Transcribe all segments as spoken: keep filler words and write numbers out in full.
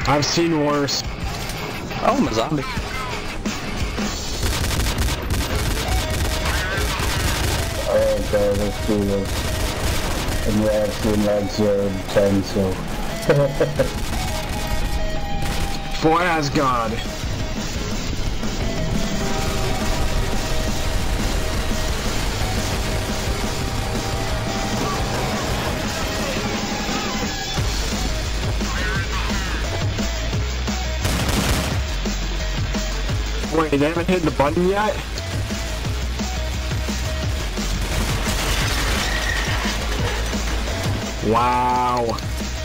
I've seen worse. Oh, I'm a zombie. Alright guys, let's do this. And we're actually in like zero to ten, so... For Asgard. Wait, they haven't hit the button yet? Wow.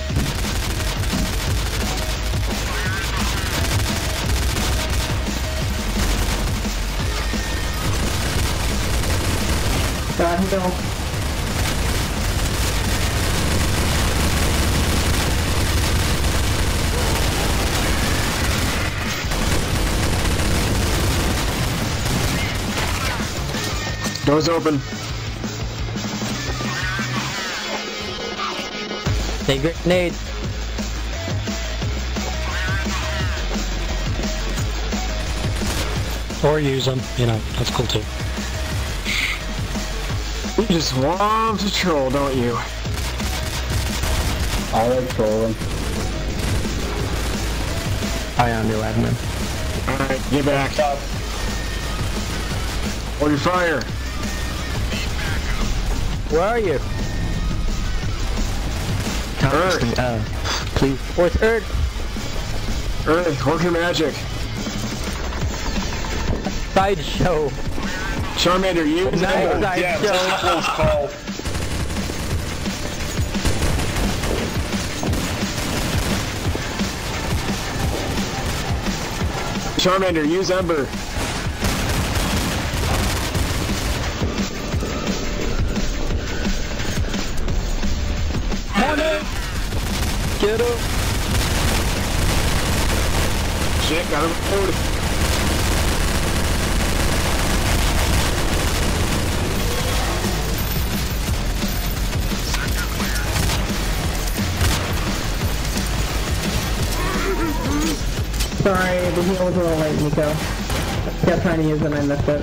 God, no. Doors open. They grenade. Or use them, you know, that's cool too. You just want to troll, don't you? I like trolling. I am new admin. Alright, get back. Order fire. Where are you? Earth. Uh, please. Where's Earth? Earth, work your magic. Sideshow. Charmander, use Nice Ember. sideshow. Close call. Charmander, use Ember. Get him. Shit, got him forward. Sorry, the heal was a little late, Nico. Kept trying to use it and I missed it.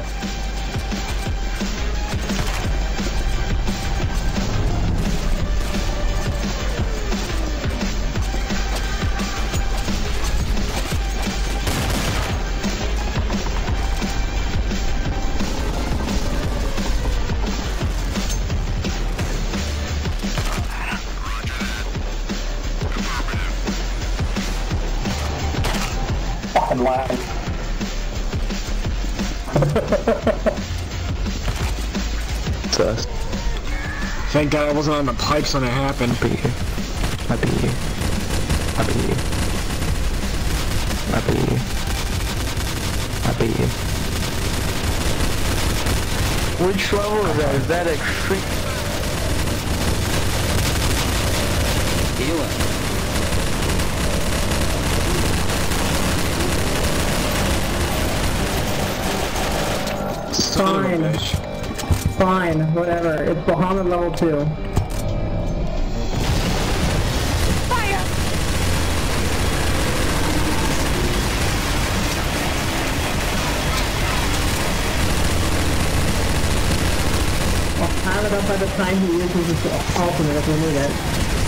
Fucking lag. Sus. Thank God I wasn't on the pipes when it happened. I'll be here. I'll be here. I'll be here. I'll be here. I'll be here. Which level is that? Is that extreme? Healing. Fine. Fine, whatever. It's Bahamut level two. Fire! I'll have it up by the time he uses his ultimate if we need it.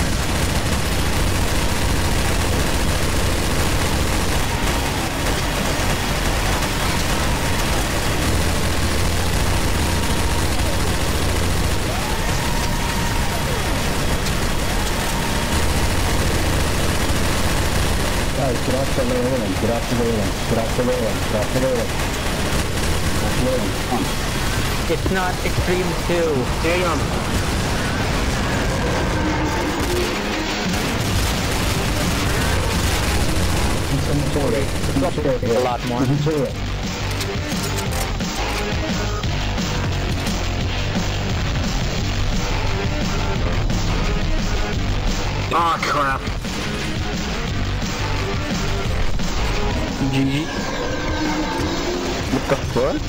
Guys, get off the railing, get off the railing, get off the railing, get off the railing. Get off the railing, come. It's not extreme two. Damn. A lot more. Aw, oh, crap. G G. What the fuck?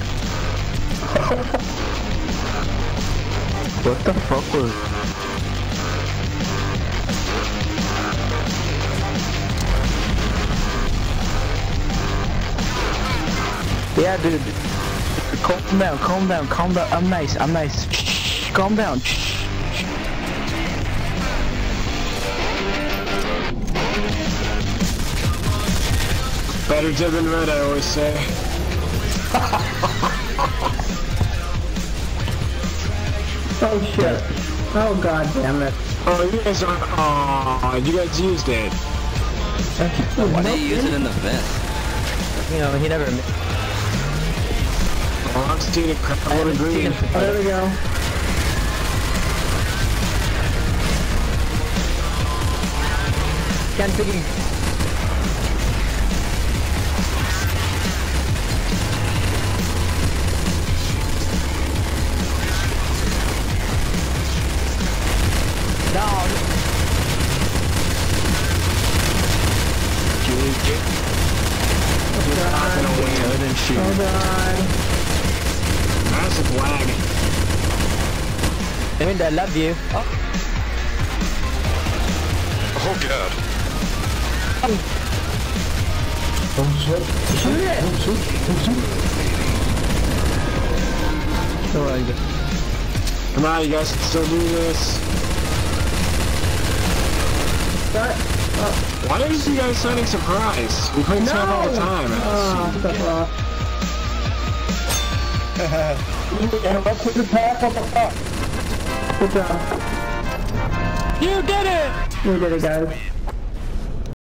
What the fuck was... Yeah, dude. Calm down, calm down, calm down. I'm nice, I'm nice. Shh, calm down. Shh. Better dead than red, I always say. Oh shit. Oh god damn it. Oh, you guys are. Oh, you guys used it. Why do you use it in the vent? You know, he never... Oh, I'm stealing crap. I would agree. Oh, there we go. Can't figure... Oh god. Massive lag. I mean, I love you. Oh, Oh god. Shoot it! Come on, you guys can still do this. Start. Oh. Why are you guys sounding surprised? We play this map all the time. Oh, that's rough. Interrupted the pack, what the fuck? Good job. you did it! We did it, guys.